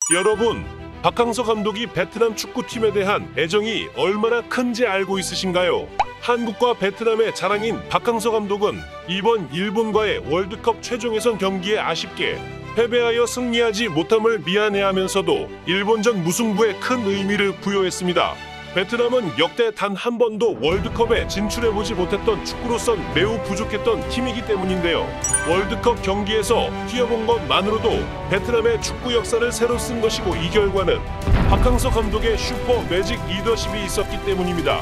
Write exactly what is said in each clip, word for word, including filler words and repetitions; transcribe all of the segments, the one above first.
여러분, 박항서 감독이 베트남 축구팀에 대한 애정이 얼마나 큰지 알고 있으신가요? 한국과 베트남의 자랑인 박항서 감독은 이번 일본과의 월드컵 최종 예선 경기에 아쉽게 패배하여 승리하지 못함을 미안해하면서도 일본전 무승부에 큰 의미를 부여했습니다. 베트남은 역대 단 한 번도 월드컵에 진출해보지 못했던 축구로선 매우 부족했던 팀이기 때문인데요. 월드컵 경기에서 뛰어본 것만으로도 베트남의 축구 역사를 새로 쓴 것이고, 이 결과는 박항서 감독의 슈퍼 매직 리더십이 있었기 때문입니다.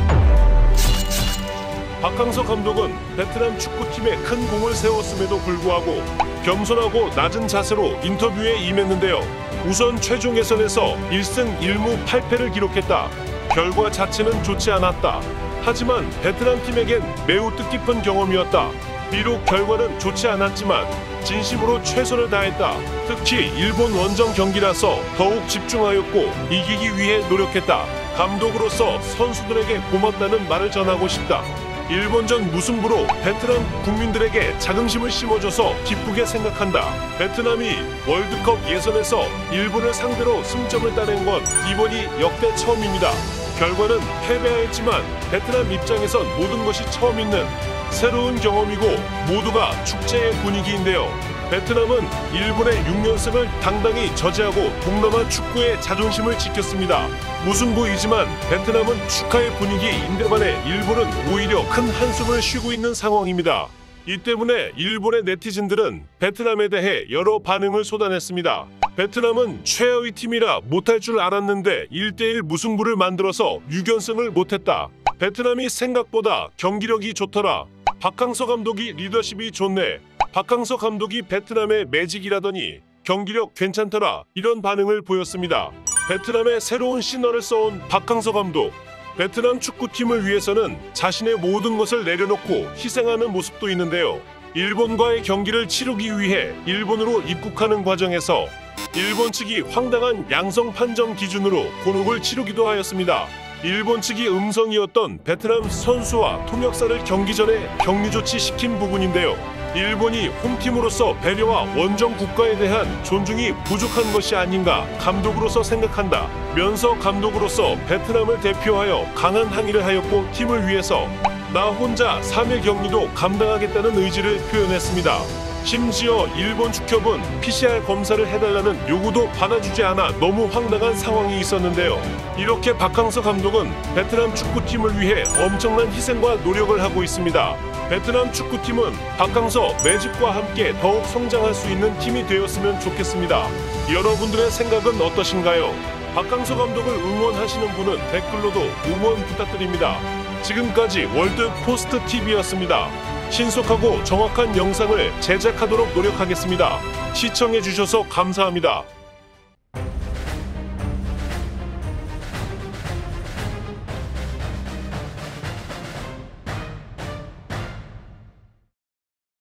박항서 감독은 베트남 축구팀에 큰 공을 세웠음에도 불구하고 겸손하고 낮은 자세로 인터뷰에 임했는데요. 우선 최종 예선에서 일 승 일 무 팔 패를 기록했다. 결과 자체는 좋지 않았다. 하지만 베트남 팀에겐 매우 뜻깊은 경험이었다. 비록 결과는 좋지 않았지만 진심으로 최선을 다했다. 특히 일본 원정 경기라서 더욱 집중하였고 이기기 위해 노력했다. 감독으로서 선수들에게 고맙다는 말을 전하고 싶다. 일본전 무승부로 베트남 국민들에게 자긍심을 심어줘서 기쁘게 생각한다. 베트남이 월드컵 예선에서 일본을 상대로 승점을 따낸 건 이번이 역대 처음입니다. 결과는 패배하였지만 베트남 입장에선 모든 것이 처음 있는 새로운 경험이고 모두가 축제의 분위기인데요. 베트남은 일본의 육 연승을 당당히 저지하고 동남아 축구의 자존심을 지켰습니다. 무승부이지만 베트남은 축하의 분위기인데 반해 일본은 오히려 큰 한숨을 쉬고 있는 상황입니다. 이 때문에 일본의 네티즌들은 베트남에 대해 여러 반응을 쏟아냈습니다. 베트남은 최하위 팀이라 못할 줄 알았는데 일 대 일 무승부를 만들어서 육 연승을 못했다. 베트남이 생각보다 경기력이 좋더라. 박항서 감독이 리더십이 좋네. 박항서 감독이 베트남의 매직이라더니 경기력 괜찮더라. 이런 반응을 보였습니다. 베트남의 새로운 신화를 써온 박항서 감독. 베트남 축구팀을 위해서는 자신의 모든 것을 내려놓고 희생하는 모습도 있는데요. 일본과의 경기를 치르기 위해 일본으로 입국하는 과정에서 일본 측이 황당한 양성 판정 기준으로 곤혹을 치르기도 하였습니다. 일본 측이 음성이었던 베트남 선수와 통역사를 경기 전에 격리 조치시킨 부분인데요. 일본이 홈팀으로서 배려와 원정 국가에 대한 존중이 부족한 것이 아닌가 감독으로서 생각한다. 면서 감독으로서 베트남을 대표하여 강한 항의를 하였고 팀을 위해서 나 혼자 삼 일 격리도 감당하겠다는 의지를 표현했습니다. 심지어 일본 축협은 피씨알 검사를 해달라는 요구도 받아주지 않아 너무 황당한 상황이 있었는데요. 이렇게 박항서 감독은 베트남 축구팀을 위해 엄청난 희생과 노력을 하고 있습니다. 베트남 축구팀은 박항서 매직과 함께 더욱 성장할 수 있는 팀이 되었으면 좋겠습니다. 여러분들의 생각은 어떠신가요? 박항서 감독을 응원하시는 분은 댓글로도 응원 부탁드립니다. 지금까지 월드포스트티비였습니다. 신속하고 정확한 영상을 제작하도록 노력하겠습니다. 시청해주셔서 감사합니다.